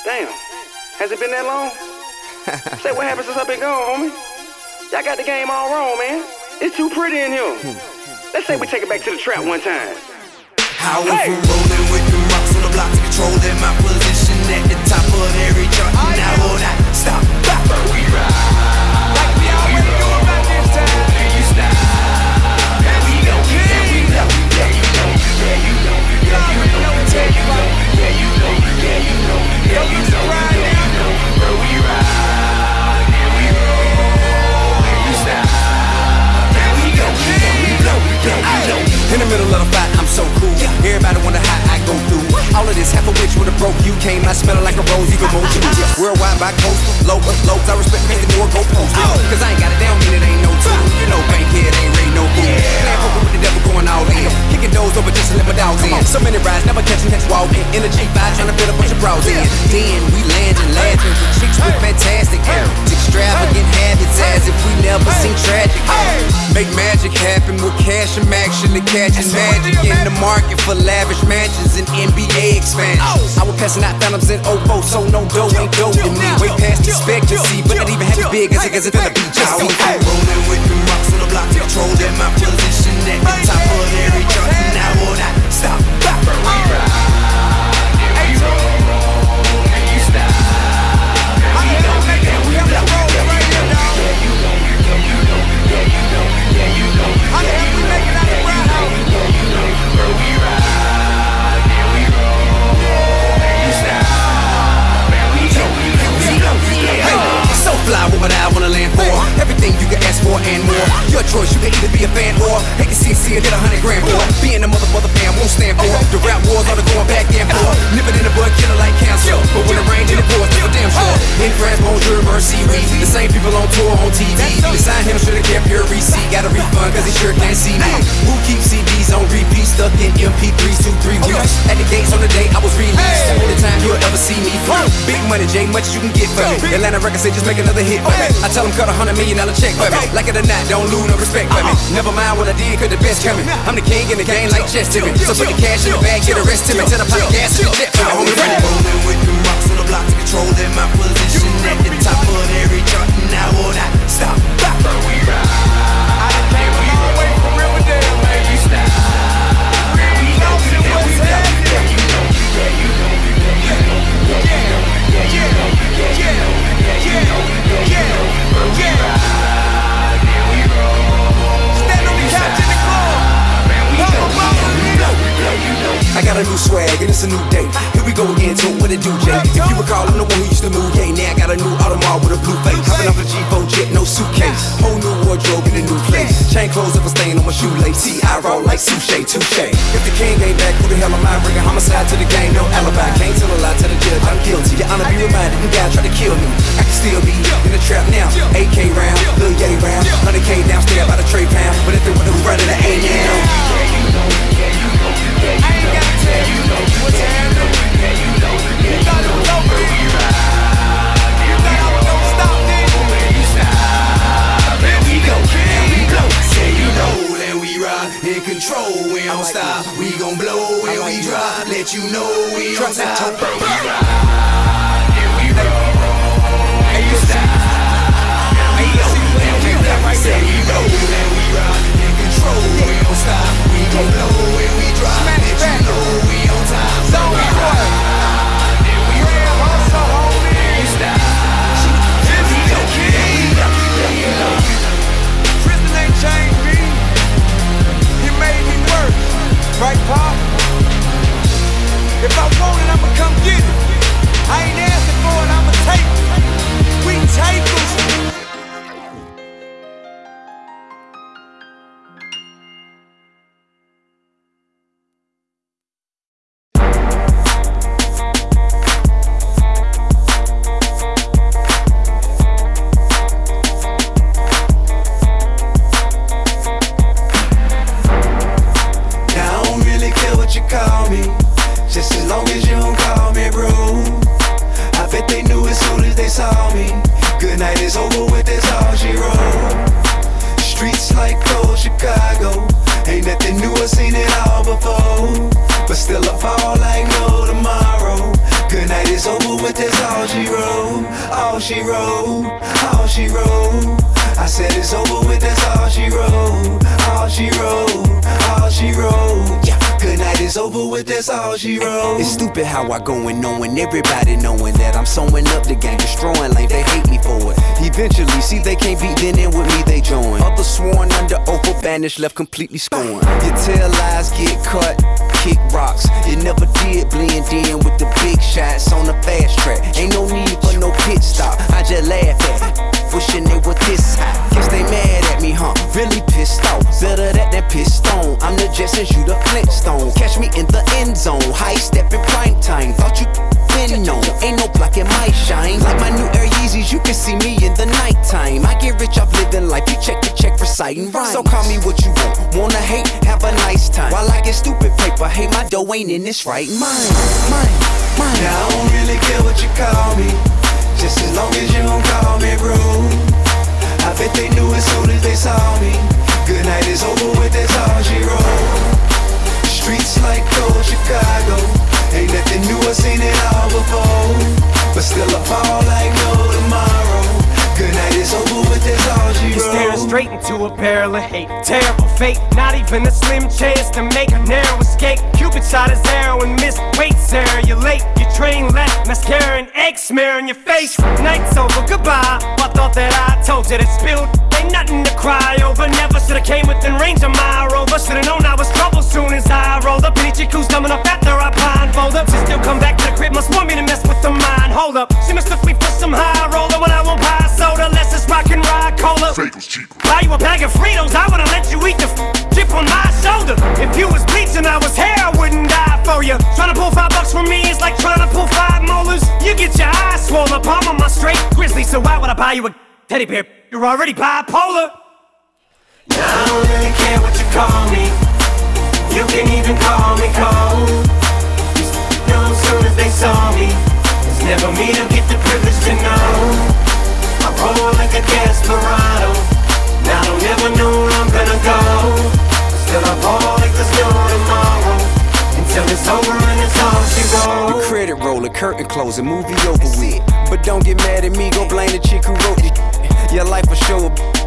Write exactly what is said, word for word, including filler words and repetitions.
Damn. Has it been that long? Say, what happened since I've been gone, homie? Y'all got the game all wrong, man. It's too pretty in here. Let's say we take it back to the trap one time. I went hey. from rolling with the rocks on the block to controlling my position at the top of every chart. And I will not stop. Bop. We ride. Like we always do about this time. And you stop. And we go. And we know. Yeah, you know. Yeah, you know. Yeah, you know. Yeah, you know. Yeah, you know. Yeah, you know. Yeah, you know. Yeah, you know. Bro, we ride. And we roll. And you stop. And we go. And we blow. Yeah, you know. In the middle of the fight, I'm so cool. Everybody wonder how I go through all of this. Half of which would've broke you. Came out smelling like a rose, even more you. Worldwide by coastal, local, lows. I respect me, the more go post. Cause I ain't got it down, mean it ain't no tool. You know, bankhead ain't raid no fool. Playing poker with the devil going all in. Kicking doors over just to let my dogs in. So many rides, never catching, catch walk in. In a G five, trying to fit a bunch of bras in. Then we landing, laughing with chicks with fantastic hair. Extravagant habits as if we never seen tragic. Make magic happen with cash and action to catching magic in the market for lavish mansions and N B A expansions. I was passing out phantoms in oh four, so no dough ain't dough to me. Way past expectancy, but not even half as big as it gets into the beach. I was rolling with the rocks on the block to controlling my position at the top of every chart. And I will not stop. Bop. We ride, and we roll, and you stop. And we go, and we blow. Yeah, you know, yeah, you know, yeah, you know, yeah, you know, yeah, you know, yeah, you know, yeah, you know, bro, we ride, and we roll, and you stop, and we go, and we blow. Hey, so fly, what would I wanna land for? Everything you can ask for and more. Your choice, you can either be a fan or hate to see see and get a hundred grand for. Being a mother mother fan won't stand for. The rap wars are the going back and forth. Nipping in the bud, killer like cancer. But when it rains in the pours, never damn sure. In France, bonjour, mercy, we the same people on tour on T V. You sign him, should've kept your receipt. Got a refund, cause he sure can't see me. Who keeps C Ds on repeat? Stuck in M P threes, two, three weeks. At the gates on the day I was released. Only time you'll ever see me free. Big money, J, much you can get for me. Atlanta records say just make another hit for me. I tell them cut a hundred million dollar check for me. Like it or not, don't lose no respect for me. Never mind what I did, cause the best coming. I'm the king in the game like chess to me. So put the cash in the bag, get the rest to me. Tell the pot of gas in the jet for the homie. Rolling with the rocks on the block to controlling my position at the top of every chart. And I will not stop. Bop. We ride. I done came a long way from Riverdale, man. You stop. And we go, and we blow. Yeah, you know, yeah, you know, yeah, you know, yeah, you know, yeah, you know, yeah, you know, yeah, you know, yeah, you know, bro, we ride, and we roll. Stand on the couch in the club. Man, we go, and we blow, yeah, you know. I got a new swag and it's a new day. Here we go again, to what it do, Jay. If you recall, I'm the one who used to move, yeah. Now I got a new Audemars with a blue face. Hopping off a G four jet, no suitcase. Whole new wardrobe in a new place. Chain clothes up a stain on my shoelace. See, I roll like Sushi, touche. If the king ain't back, who the hell am I? Bringing homicide to the game, no alibi. Can't tell a lie to the judge, I'm guilty. Your honor, be reminded, them guys try to kill me. I can still be in the trap now. A K round, Lil Yay round, one hundred K downstairs by the tray pound. But if they would've run to the A, you know. Yeah, you know, yeah, you know, yeah, you know. I ain't gotta tell you, know, what's happening. Yeah, you know, yeah, you know, where we ride. You thought I was gonna stop, didn't you? Where you stop, and we go, and we blow. Yeah, you know that we ride in control, we don't stop. We gon' blow when we drop, let you know we on top. Bro, we ride, and we roll, and you stop. And we go, and we blow. Yeah, you know that we ride in control, we don't stop. We gon' blow when we drop, let you know we on top. So we ride, and we roll, and you stop. And we go, and we blow. Yeah, you know. Tristan ain't changed me. He made me work. Right, Pop? If I want it, I'ma come get it. I ain't asking for it, I'ma take it. We take it. Just as long as you don't call me bro. I bet they knew as soon as they saw me. Good night is over with, that's all she wrote. Streets like cold Chicago. Ain't nothing new, I seen it all before. But still I fall like no tomorrow. Good night is over with, that's all she wrote, all she wrote. I said it's over with, that's all she wrote, all she wrote, all she wrote. Yeah, good night is over with, that's all she wrote. It's stupid how I go and knowing everybody knowing that I'm sewing up the game, destroying lanes, they hate me for it. Eventually, see they can't beat, then in with me they join. Others sworn under oath or banished, left completely scorned. You tell lies, get cut, kick rocks. You never did blend in with the big shots on the fast track. Ain't no need for no pit stop, I just laugh at it. Wishing they were this high. Guess they mad at me, huh? Really pissed off. Better that than pissed on. I'm the Jetsons, you the Flintstones. Catch me in the end zone. High step in prime time. Thought you been known. Ain't no blocking my shine. Like my new Air Yeezys, you can see me in the nighttime. I get rich off living life. You check the check for reciting rhymes. So call me what you want. Wanna hate? Have a nice time. While I get stupid paper, hey, my dough ain't in this right mind. Mine, mine. Now I don't really care what you call me, just as long as you don't call me rude. I bet they knew as soon as they saw me. Good night is over with, that's all she wrote. Streets like cold Chicago, ain't nothing new, I seen it all before. But still I fall like no tomorrow. Good night is over with, that's all she wrote. You're staring straight into a barrel of hate. Terrible fate, not even a slim chance to make a narrow escape. Cupid shot his arrow and missed. Wait, Sarah, you're late. Your train left, mascara and egg smear on your face. Night's over, goodbye. I thought that I told you that spilled. Ain't nothing to cry over. Never should've came within range of my rover. Should've known I was trouble soon as I rolled up. Any chick who's dumb enough after I blindfold up. She still come back to the crib, must want me to mess with the mind. Hold up, she must have me for some high roller when I won't buy soda. Let's just rock and ride cola. Buy you a bag of Fritos, I would've let you eat the f chip on my shoulder. If you was bleaching, I was hair, I wouldn't die for you. Trying to pull five bucks from me is like trying to pull five molars. You get your eyes swollen, palm on my straight grizzly. So why would I buy you a teddy bear? You're already bipolar. Now I don't really care what you call me. You can even call me cold. These know as soon as they saw me. It's never me to get the privilege to know. I roll like a desperado. Now I don't ever know where I'm gonna go. Still I fall like there's no tomorrow. Until it's over and it's all she wrote. The credit roller, curtain closing, movie over with. But don't get mad at me, go blame the chick who wrote it. Your life will show up.